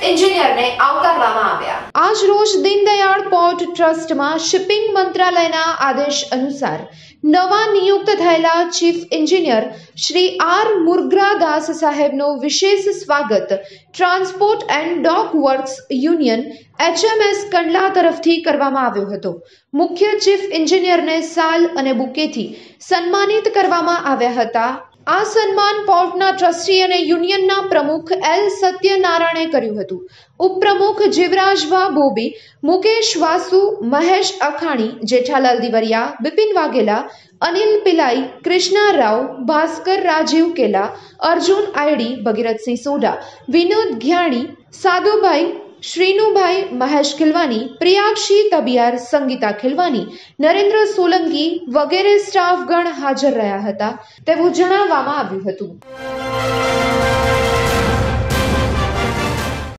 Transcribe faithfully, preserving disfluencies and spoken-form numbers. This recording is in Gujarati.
એન્જિનિયરને આવકારવામાં આવ્યા। આજ રોજ દીનદયાળ પોર્ટ ટ્રસ્ટમાં શિપિંગ મંત્રાલયના આદેશ અનુસાર નવા નિયુક્ત થયેલા chief engineer Shri R Murgadas સાહેબનું વિશેષ સ્વાગત transport and dock works union HMS Kandla તરફથી કરવામાં આવ્યો હતો। મુખ્ય ચીફ એન્જિનિયરને સાલ અને બુકેથી સન્માનિત કરવામાં આવ્યા હતા। આ સન્માન પોર્ટના ટ્રસ્ટી અને યુનિયનના પ્રમુખ એલ સત્યનારાયણે કર્યું હતું। ઉપપ્રમુખ જીવરાજભા બોબી, મુકેશ વાસુ, મહેશ અખાણી, જેઠાલાલ દિવરિયા, બિપિન વાઘેલા, અનિલ પિલાઈ, કૃષ્ણા રાવ, ભાસ્કર રાજીવ કેલા, અર્જુન આયડી, ભગીરથસિંહ સોઢા, વિનોદ ઘ્યાણી, સાદુભાઈ, શ્રીનુભાઈ, મહેશ ખિલવાની, પ્રિયાક્ષી તબિયાર, સંગીતા ખિલવાની, નરેન્દ્ર સોલંકી વગેરે સ્ટાફગણ હાજર રહ્યા હતા તેવું જણાવવામાં આવ્યું હતું।